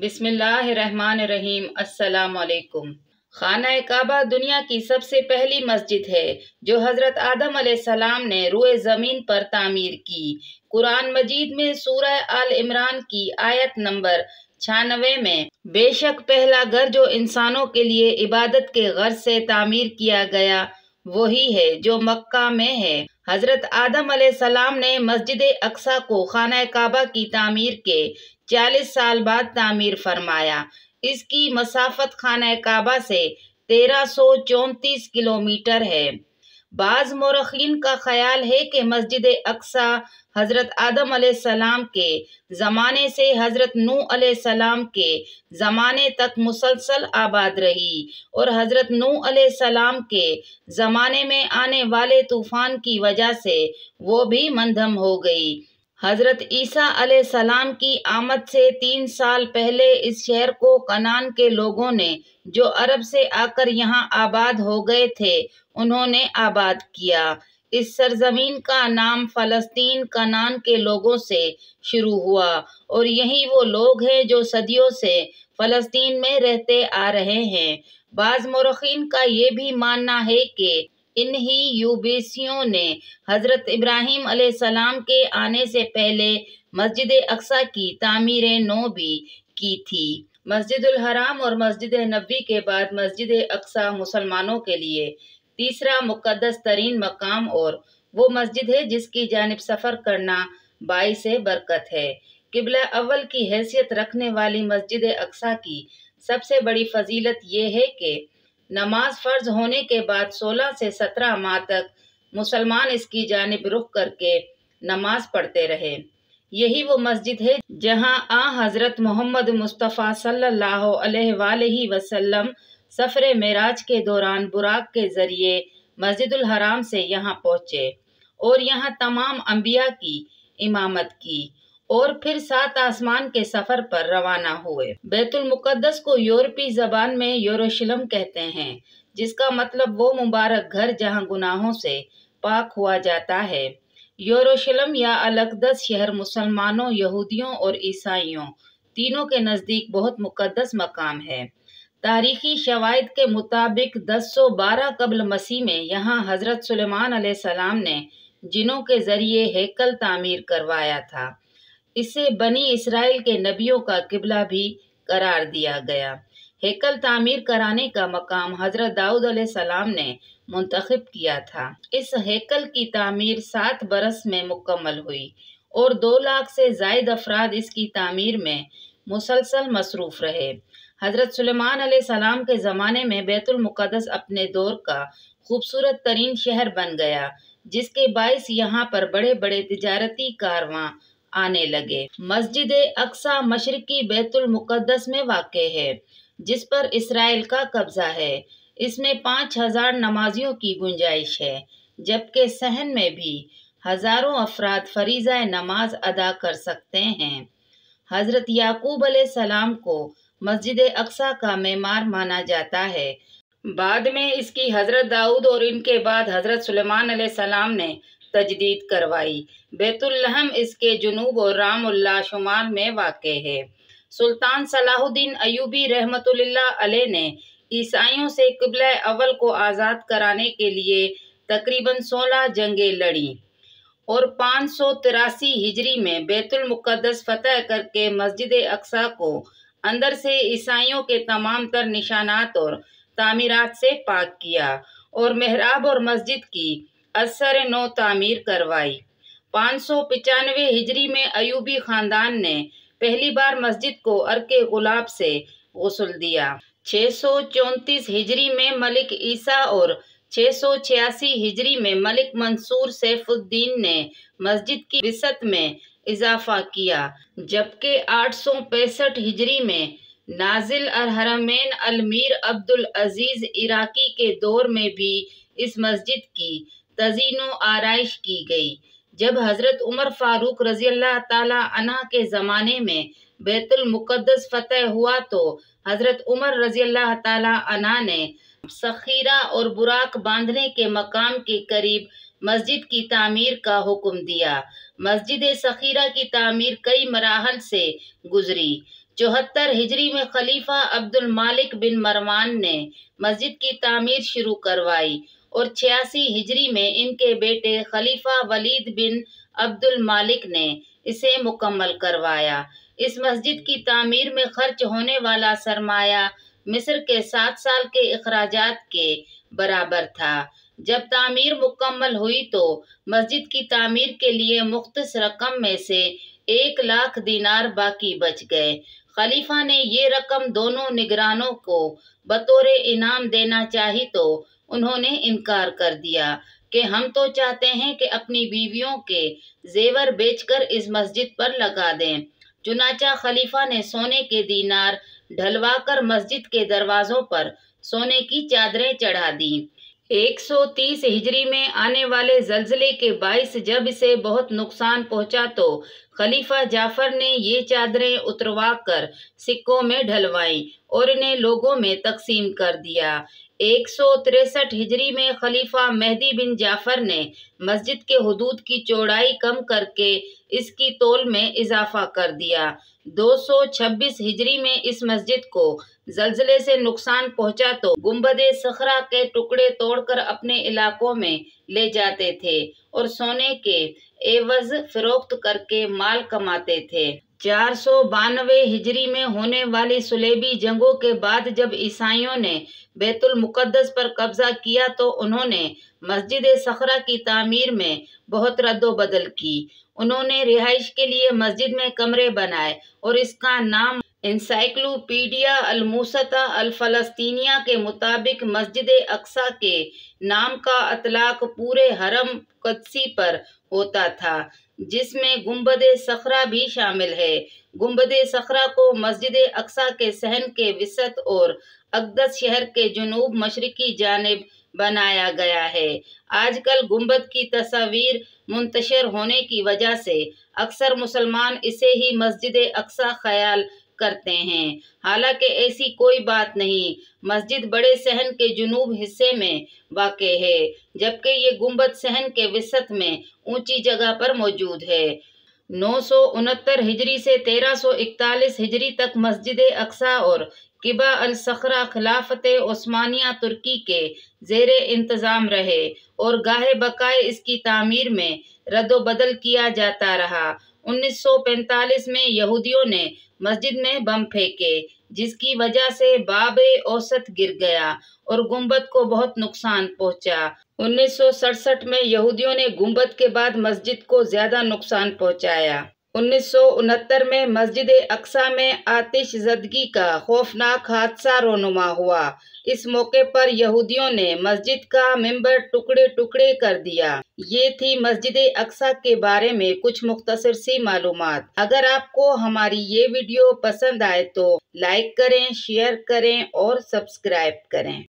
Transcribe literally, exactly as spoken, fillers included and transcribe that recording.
بسم اللہ الرحمن الرحیم۔ السلام علیکم۔ خانہ کعبہ دنیا کی سب سے پہلی مسجد ہے جو حضرت آدم علیہ السلام نے روئے زمین پر تعمیر کی۔ قرآن مجید میں سورہ آل عمران کی آیت نمبر چھیانوے میں بے شک پہلا گھر جو انسانوں کے لیے عبادت کے غرض سے تعمیر کیا گیا وہی ہے جو مکہ میں ہے۔ حضرت آدم علیہ السلام نے مسجد اقصی کو خانہ کعبہ کی تعمیر کے چالیس سال بعد تعمیر فرمایا۔ اس کی مسافت خانہ کعبہ سے تیرہ سو چونتیس کلومیٹر ہے۔ بعض مورخین کا خیال ہے کہ مسجد اقصی حضرت آدم علیہ السلام کے زمانے سے حضرت نوح علیہ السلام کے زمانے تک مسلسل آباد رہی اور حضرت نوح علیہ السلام کے زمانے میں آنے والے طوفان کی وجہ سے وہ بھی منہدم ہو گئی۔ حضرت عیسیٰ علیہ السلام کی آمد سے تین سال پہلے اس شہر کو کنعان کے لوگوں نے جو عرب سے آ کر یہاں آباد ہو گئے تھے انہوں نے آباد کیا۔ اس سرزمین کا نام فلسطین کنعان کے لوگوں سے شروع ہوا اور یہی وہ لوگ ہیں جو صدیوں سے فلسطین میں رہتے آ رہے ہیں۔ بعض مورخین کا یہ بھی ماننا ہے کہ انہی یبوسیوں نے حضرت ابراہیم علیہ السلام کے آنے سے پہلے مسجد اقصی کی تعمیر نو بھی کی تھی۔ مسجد الحرام اور مسجد نبوی کے بعد مسجد اقصی مسلمانوں کے لیے تیسرا مقدس ترین مقام اور وہ مسجد ہے جس کی جانب سفر کرنا باعث برکت ہے۔ قبلہ اول کی حیثیت رکھنے والی مسجد اقصی کی سب سے بڑی فضیلت یہ ہے کہ نماز فرض ہونے کے بعد سولہ سے سترہ ماہ تک مسلمان اس کی جانب رخ کر کے نماز پڑھتے رہے۔ یہی وہ مسجد ہے جہاں آ حضرت محمد مصطفیٰ صلی اللہ علیہ وآلہ وسلم سفر معراج کے دوران براق کے ذریعے مسجد الحرام سے یہاں پہنچے اور یہاں تمام انبیاء کی امامت کی اور پھر سات آسمان کے سفر پر روانہ ہوئے۔ بیت المقدس کو یورپی زبان میں یروشلم کہتے ہیں جس کا مطلب وہ مبارک گھر جہاں گناہوں سے پاک ہوا جاتا ہے۔ یروشلم یا الاقدس شہر مسلمانوں، یہودیوں اور عیسائیوں تینوں کے نزدیک بہت مقدس مقام ہے۔ تاریخی شواہد کے مطابق دس سو بارہ قبل مسیح میں یہاں حضرت سلیمان علیہ السلام نے جنوں کے ذریعے ہیکل تعمیر کروایا تھا۔ اسے بنی اسرائیل کے نبیوں کا قبلہ بھی قرار دیا گیا۔ ہیکل تعمیر کرانے کا مقام حضرت داؤد علیہ السلام نے منتخب کیا تھا۔ اس ہیکل کی تعمیر سات برس میں مکمل ہوئی اور دو لاکھ سے زائد افراد اس کی تعمیر میں مسلسل مصروف رہے۔ حضرت سلیمان علیہ السلام کے زمانے میں بیت المقدس اپنے دور کا خوبصورت ترین شہر بن گیا جس کے باعث یہاں پر بڑے بڑے تجارتی کارواں آنے لگے۔ مسجد اقصی مشرقی بیت المقدس میں واقع ہے جس پر اسرائیل کا قبضہ ہے۔ اس میں پانچ ہزار نمازیوں کی گنجائش ہے جبکہ صحن میں بھی ہزاروں افراد فریضہ نماز ادا کر سکتے ہیں۔ حضرت یعقوب علیہ السلام کو مسجد اقصی کا معمار مانا جاتا ہے۔ بعد میں اس کی حضرت داؤد اور ان کے بعد حضرت سلیمان علیہ السلام نے تجدید کروائی۔ بیت اللحم اس کے جنوب اور رام اللہ شمال میں واقع ہے۔ سلطان صلاح الدین ایوبی رحمۃ اللہ علیہ نے عیسائیوں سے قبلہ اول کو آزاد کرانے کے لیے تقریباً سولہ جنگیں لڑیں اور پانچ سو تراسی ہجری میں بیت المقدس فتح کر کے مسجد اقصی کو اندر سے عیسائیوں کے تمام تر نشانات اور تعمیرات سے پاک کیا اور محراب اور مسجد کی ازسر نو تعمیر کروائی۔ پانچ سو پچانوے ہجری میں ایوبی خاندان نے پہلی بار مسجد کو عرق غلاب سے غسل دیا۔ چھ سو چونتیس ہجری میں ملک عیسیٰ اور چھ سو چھیاسی ہجری میں ملک منصور سیف الدین نے مسجد کی وسعت میں اضافہ کیا جبکہ آٹھ سو پینسٹھ ہجری میں نازل الحرمین المیر عبد العزیز عراقی کے دور میں بھی اس مسجد کی تزئین و آرائش کی گئی۔ جب حضرت عمر فاروق رضی اللہ تعالی عنہ کے زمانے میں بیت المقدس فتح ہوا تو حضرت عمر رضی اللہ تعالی عنہ نے سخیرہ اور براق باندھنے کے مقام کے قریب مسجد کی تعمیر کا حکم دیا۔ مسجد سخیرہ کی تعمیر کئی مراحل سے گزری चौहत्तर हिजरी में खलीफा अब्दुल मालिक बिन मरवान ने मस्जिद की तामीर शुरू करवाई और छियासी हिजरी में इनके बेटे खलीफा वलीद बिन अब्दुल मालिक ने इसे मुकम्मल करवाया। इस मस्जिद की तामीर में खर्च होने वाला सरमाया मिस्र के सात साल के अखराजात के बराबर था। जब तामीर मुकम्मल हुई तो मस्जिद की तामीर के लिए मुख्तस रकम में से एक लाख दीनार बाकी बच गए। खलीफा ने ये रकम दोनों निगरानों को बतौर इनाम देना चाही तो उन्होंने इनकार कर दिया कि हम तो चाहते हैं कि अपनी बीवियों के जेवर बेचकर इस मस्जिद पर लगा दें। चुनाचा खलीफा ने सोने के दीनार ढलवाकर मस्जिद के दरवाजों पर सोने की चादरें चढ़ा दी। एक सौ तीस हिजरी में आने वाले जल्जले के बाइस जब इसे बहुत नुकसान पहुंचा तो खलीफा जाफर ने ये चादरें उतरवा कर सिक्कों में ढलवाई और इन्हें लोगों में तकसीम कर दिया। एक सौ तिरसठ हिजरी में खलीफा मेहदी बिन जाफर ने मस्जिद के हुदूद की चौड़ाई कम करके इसकी तौल में इजाफा कर दिया। दो सौ छब्बीस हिजरी में इस मस्जिद को जल्जले से नुकसान पहुंचा तो गुंबदे सखरा के टुकड़े तोड़कर अपने इलाकों में ले जाते थे और सोने के एवज फरोख्त करके माल कमाते थे। चार सौ बानवे हिजरी में होने वाली सुलेबी जंगों के बाद जब ईसाइयों ने बैतुल मुकद्दस पर कब्जा किया तो उन्होंने मस्जिद सखरा की तामीर में बहुत रद्दोबदल की। उन्होंने रिहाइश के लिए मस्जिद में कमरे बनाए और इसका नाम एनसाइक्लोपीडिया अल-मुसता अल-फलस्तीनिया के मुताबिक मस्जिद अक्सा के नाम का अतलाक पूरे हरम कुद्सी पर होता था, जिसमें गुंबदे सखरा भी शामिल है। गुंबदे सखरा को मस्जिद अक्सा के सहन के विसत और अक़दस शहर के जुनूब मशरिकी जानिब बनाया गया है। आजकल गुंबद की तस्वीर मुंतशर होने की वजह से अक्सर मुसलमान इसे ही मस्जिद अक्सा ख्याल करते हैं, हालांकि ऐसी कोई बात नहीं। मस्जिद बड़े सहन के जुनूब हिस्से में वाक़ है, जबकि ये गुंबद सहन के विसत में ऊंची जगह पर मौजूद है। नौ सौ उनहत्तर हिजरी से तेरह सौ इकतालीस हिजरी तक मस्जिद अक्सा और किबा अल सखरा खिलाफत उस्मानिया तुर्की के ज़ेरे इंतज़ाम रहे और गाहे बकाए इसकी तामीर में रद्दोबदल किया जाता रहा। उन्नीस सौ पैंतालीस में यहूदियों ने मस्जिद में बम फेंके, जिसकी वजह से बाबे औसत गिर गया और गुंबद को बहुत नुकसान पहुंचा। उन्नीस सौ सड़सठ में यहूदियों ने गुंबद के बाद मस्जिद को ज्यादा नुकसान पहुंचाया। उन्नीस सौ उनहत्तर में मस्जिद अक्सा में आतिशज़दगी का खौफनाक हादसा रोनुमा हुआ। इस मौके पर यहूदियों ने मस्जिद का मिंबर टुकड़े टुकड़े कर दिया। ये थी मस्जिद अक्सा के बारे में कुछ मुख्तसर सी मालूमात। अगर आपको हमारी ये वीडियो पसंद आए तो लाइक करें, शेयर करें और सब्सक्राइब करें।